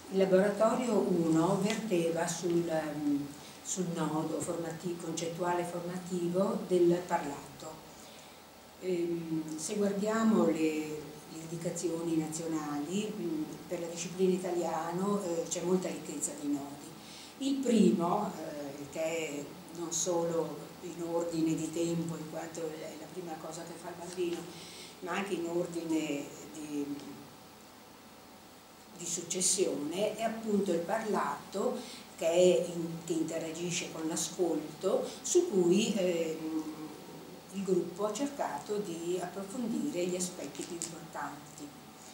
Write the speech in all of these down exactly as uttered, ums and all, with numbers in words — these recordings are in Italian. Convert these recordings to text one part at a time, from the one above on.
Il laboratorio uno verteva sul, sul nodo formativo, concettuale formativo del parlato. Ehm, se guardiamo le, le indicazioni nazionali, mh, per la disciplina italiana eh, c'è molta ricchezza di nodi. Il primo, eh, che è non solo in ordine di tempo, in quanto è la prima cosa che fa il bambino, ma anche in ordine di, di successione, è appunto il parlato, che, è in, che interagisce con l'ascolto, su cui eh, il gruppo ha cercato di approfondire gli aspetti più importanti.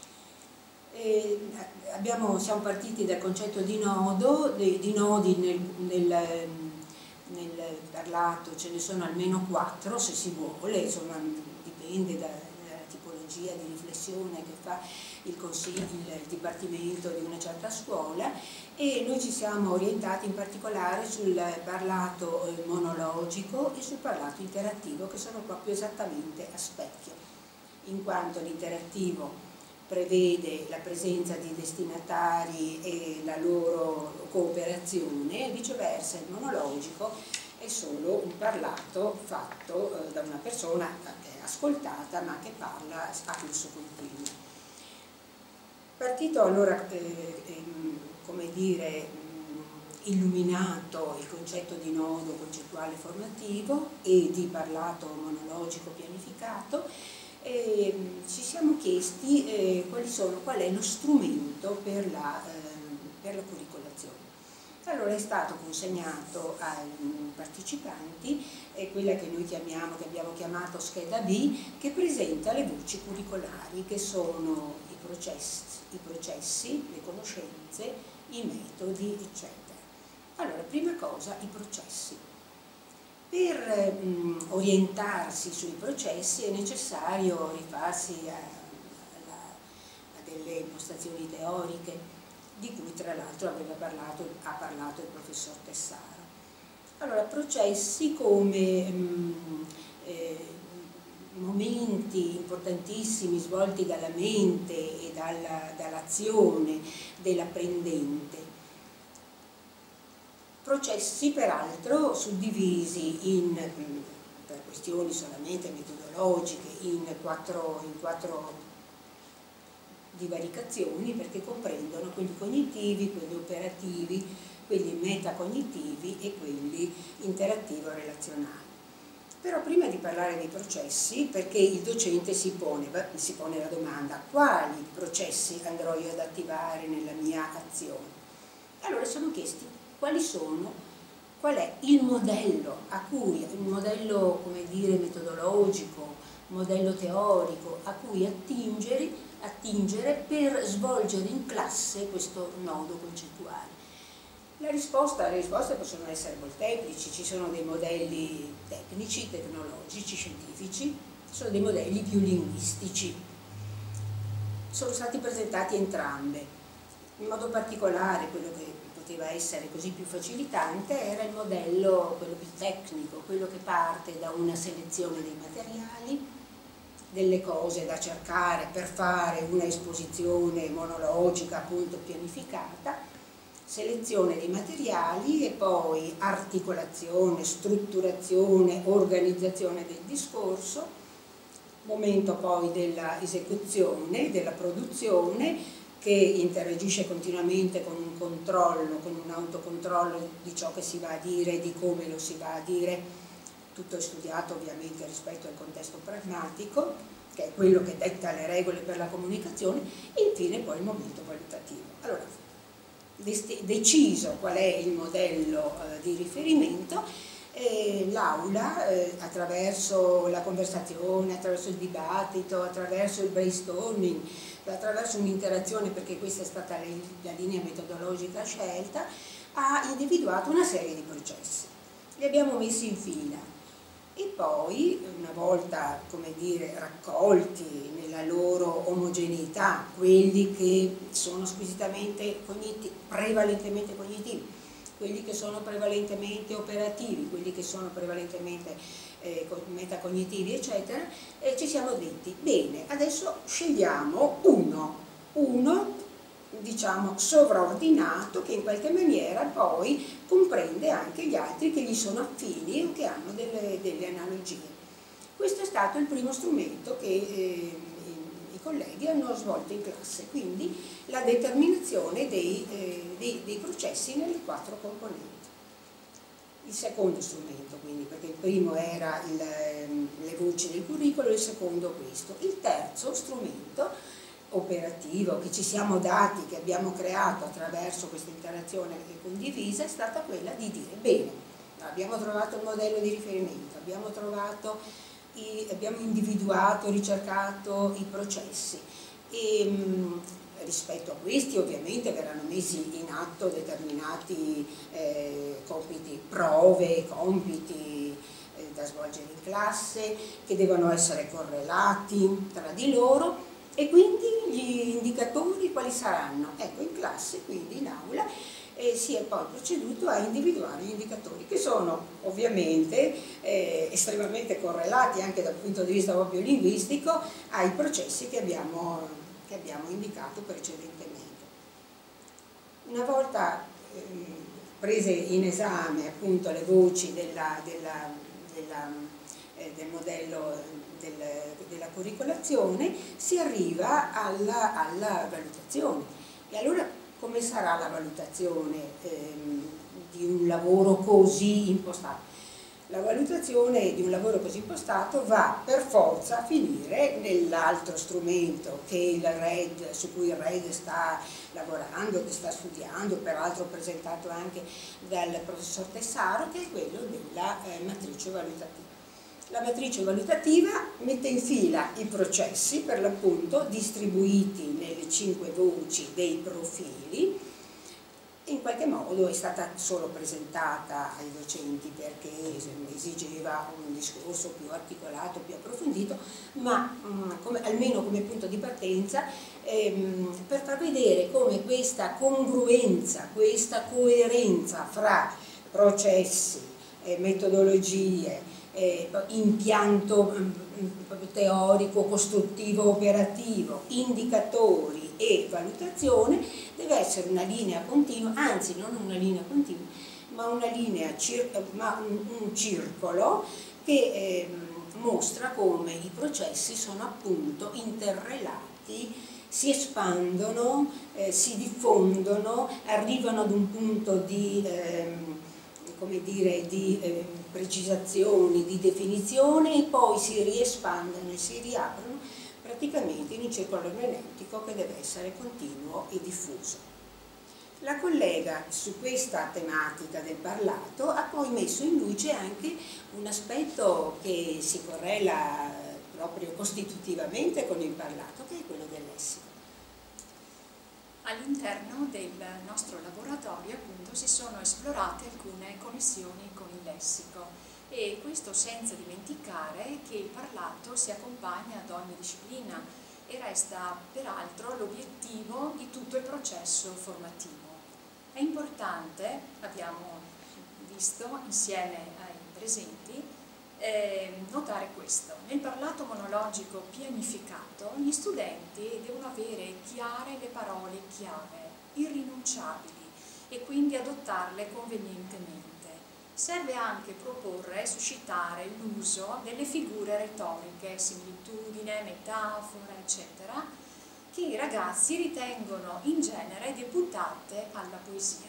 E abbiamo, siamo partiti dal concetto di nodo, di, di nodi nel, nel, nel parlato ce ne sono almeno quattro se si vuole, insomma dipende da, dalla tipologia di riflessione che fa il consiglio, il dipartimento di una certa scuola, e noi ci siamo orientati in particolare sul parlato monologico e sul parlato interattivo, che sono proprio esattamente a specchio, in quanto l'interattivo prevede la presenza di destinatari e la loro cooperazione, e viceversa il monologico è solo un parlato fatto eh, da una persona che è ascoltata ma che parla a flusso continuo. Partito allora, eh, eh, come dire, illuminato il concetto di nodo concettuale formativo e di parlato monologico pianificato, eh, ci siamo chiesti eh, quali sono, qual è lo strumento per la, eh, per la curricolazione. Allora è stato consegnato ai partecipanti eh, quella che noi chiamiamo, che abbiamo chiamato scheda B, che presenta le voci curricolari, che sono i processi, i processi, le conoscenze, i metodi, eccetera. Allora, prima cosa, i processi. Per mh, orientarsi sui processi è necessario rifarsi a, a, a delle impostazioni teoriche, di cui tra l'altro aveva parlato, ha parlato il professor Tessaro. Allora, processi come mh, eh, momenti importantissimi svolti dalla mente e dall'azione dell'apprendente. Processi peraltro suddivisi in, per questioni solamente metodologiche, in quattro, in quattro divaricazioni, perché comprendono quelli cognitivi, quelli operativi, quelli metacognitivi e quelli interattivo-relazionali. Però prima di parlare dei processi, perché il docente si pone, si pone la domanda: quali processi andrò io ad attivare nella mia azione? Allora sono chiesti quali sono, qual è il modello a cui, un modello, come dire, metodologico, un modello teorico a cui attingere, attingere per svolgere in classe questo nodo concettuale. La risposta, le risposte possono essere molteplici, ci sono dei modelli tecnici, tecnologici, scientifici, ci sono dei modelli più linguistici. Sono stati presentati entrambe. In modo particolare quello che poteva essere così più facilitante era il modello, quello più tecnico, quello che parte da una selezione dei materiali, delle cose da cercare per fare una esposizione monologica appunto pianificata, selezione dei materiali e poi articolazione, strutturazione, organizzazione del discorso, momento poi della esecuzione, della produzione, che interagisce continuamente con un controllo, con un autocontrollo di ciò che si va a dire, di come lo si va a dire. Tutto è studiato ovviamente rispetto al contesto pragmatico, che è quello che detta le regole per la comunicazione, e infine poi il momento valutativo. Allora, deciso qual è il modello eh, di riferimento, eh, l'aula eh, attraverso la conversazione, attraverso il dibattito, attraverso il brainstorming, attraverso un'interazione, perché questa è stata la linea metodologica scelta, ha individuato una serie di processi. Li abbiamo messi in fila e poi, una volta, come dire, raccolti nella loro omogeneità, quelli che sono squisitamente cognitivi, prevalentemente cognitivi, quelli che sono prevalentemente operativi, quelli che sono prevalentemente eh, metacognitivi, eccetera, e ci siamo detti: bene, adesso scegliamo uno, uno diciamo, sovraordinato che in qualche maniera poi comprende anche gli altri che gli sono affini o che hanno delle, delle analogie. Questo è stato il primo strumento che eh, i colleghi hanno svolto in classe, quindi la determinazione dei, eh, dei, dei processi nelle quattro componenti. Il secondo strumento, quindi, perché il primo era il, le voci del curriculum, il secondo questo. Il terzo strumento operativo che ci siamo dati, che abbiamo creato attraverso questa interazione condivisa, è stata quella di dire: bene, abbiamo trovato il modello di riferimento, abbiamo trovato i, abbiamo individuato, ricercato i processi e mh, rispetto a questi ovviamente verranno messi in atto determinati eh, compiti, prove, compiti eh, da svolgere in classe, che devono essere correlati tra di loro, e quindi gli indicatori quali saranno? Ecco, in classe, quindi in aula, eh, si è poi proceduto a individuare gli indicatori, che sono ovviamente eh, estremamente correlati anche dal punto di vista proprio linguistico ai processi che abbiamo, che abbiamo indicato precedentemente. Una volta eh, prese in esame appunto le voci della, della, della, eh, del modello del, della curricolazione, si arriva alla, alla valutazione. E allora come sarà la valutazione ehm, di un lavoro così impostato? La valutazione di un lavoro così impostato va per forza a finire nell'altro strumento che il R E D, su cui il R E D sta lavorando, che sta studiando, peraltro presentato anche dal professor Tessaro, che è quello della eh, matrice valutativa. La matrice valutativa mette in fila i processi, per l'appunto distribuiti nelle cinque voci dei profili. In qualche modo è stata solo presentata ai docenti perché esigeva un discorso più articolato, più approfondito, ma mh, come, almeno come punto di partenza, ehm, per far vedere come questa congruenza, questa coerenza fra processi, eh, metodologie, eh, impianto mh, teorico, costruttivo, operativo, indicatori e valutazione deve essere una linea continua, anzi non una linea continua, ma una linea, ma un, un circolo che eh, mostra come i processi sono appunto interrelati, si espandono, eh, si diffondono, arrivano ad un punto di, eh, come dire, di eh, precisazioni, di definizione, e poi si riespandono e si riaprono praticamente in un circolo ermeneutico che deve essere continuo e diffuso. La collega su questa tematica del parlato ha poi messo in luce anche un aspetto che si correla proprio costitutivamente con il parlato, che è quello del lessico. All'interno del nostro laboratorio appunto si sono esplorate alcune connessioni con il lessico, e questo senza dimenticare che il parlato si accompagna ad ogni disciplina e resta peraltro l'obiettivo di tutto il processo formativo. È importante, abbiamo visto insieme ai presenti, eh, notare questo: nel parlato monologico pianificato gli studenti devono avere chiare le parole chiave, irrinunciabili, e quindi adottarle convenientemente. Serve anche proporre e suscitare l'uso delle figure retoriche, similitudine, metafora, eccetera, che i ragazzi ritengono in genere deputate alla poesia.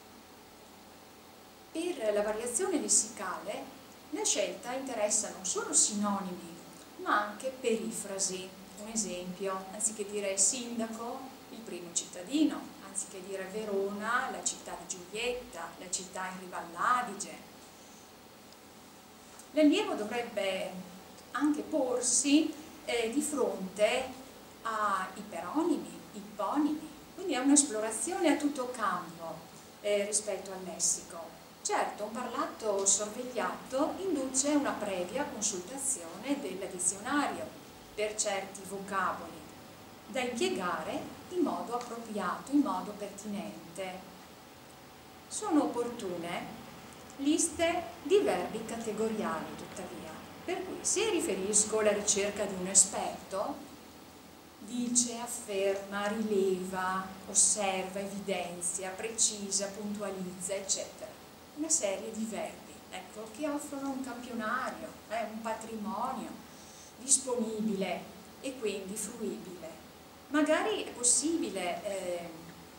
Per la variazione lessicale, la scelta interessa non solo sinonimi, ma anche perifrasi. Un esempio: anziché dire sindaco, il primo cittadino; anziché dire Verona, la città di Giulietta, la città in riva all'Adige. L'allievo dovrebbe anche porsi eh, di fronte a iperonimi, ipponimi, quindi è un'esplorazione a tutto campo eh, rispetto al lessico. Certo, un parlato sorvegliato induce una previa consultazione del dizionario per certi vocaboli da impiegare in modo appropriato, in modo pertinente. Sono opportune liste di verbi categoriali, tuttavia, per cui se riferisco alla ricerca di un esperto, dice, afferma, rileva, osserva, evidenzia, precisa, puntualizza, eccetera. Una serie di verbi, ecco, che offrono un campionario, eh, un patrimonio disponibile e quindi fruibile. Magari è possibile eh,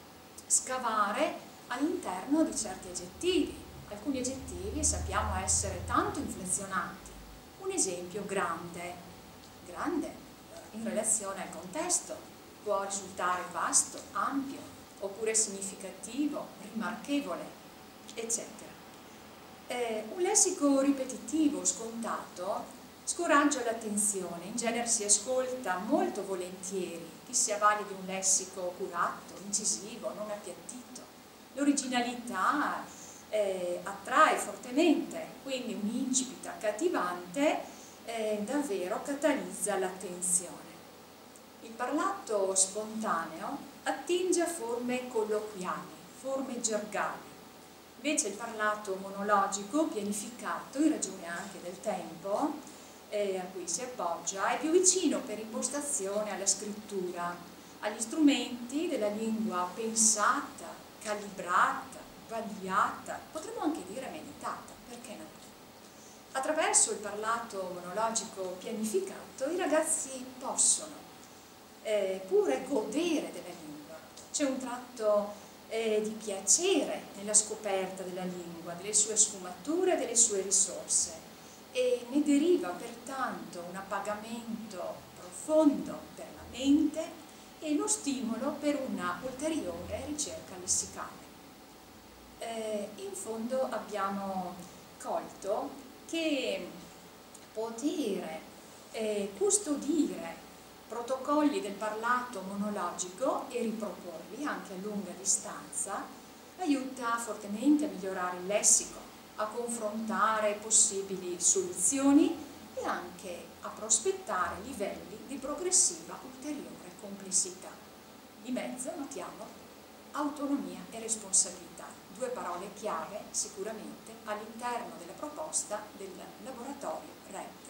scavare all'interno di certi aggettivi. Alcuni aggettivi sappiamo essere tanto inflazionati. Un esempio: grande. Grande, in relazione al contesto, può risultare vasto, ampio, oppure significativo, rimarchevole, eccetera. Eh, un lessico ripetitivo, scontato, scoraggia l'attenzione. In genere si ascolta molto volentieri chi si avvale di un lessico curato, incisivo, non appiattito. L'originalità eh, attrae fortemente, quindi un incipit accattivante eh, davvero catalizza l'attenzione. Il parlato spontaneo attinge a forme colloquiali, forme gergali. Invece il parlato monologico, pianificato, in ragione anche del tempo eh, a cui si appoggia, è più vicino per impostazione alla scrittura, agli strumenti della lingua pensata, calibrata, vagliata, potremmo anche dire meditata, perché no? Attraverso il parlato monologico pianificato i ragazzi possono eh, pure godere della lingua. C'è un tratto eh, di piacere nella scoperta della lingua, delle sue sfumature, delle sue risorse, e ne deriva pertanto un appagamento profondo per la mente e lo stimolo per una ulteriore ricerca lessicale. Eh, in fondo abbiamo colto che poter eh, custodire protocolli del parlato monologico e riproporli anche a lunga distanza aiuta fortemente a migliorare il lessico, a confrontare possibili soluzioni e anche a prospettare livelli di progressiva ulteriore complessità. Di mezzo notiamo autonomia e responsabilità, due parole chiave sicuramente all'interno della proposta del laboratorio R E P.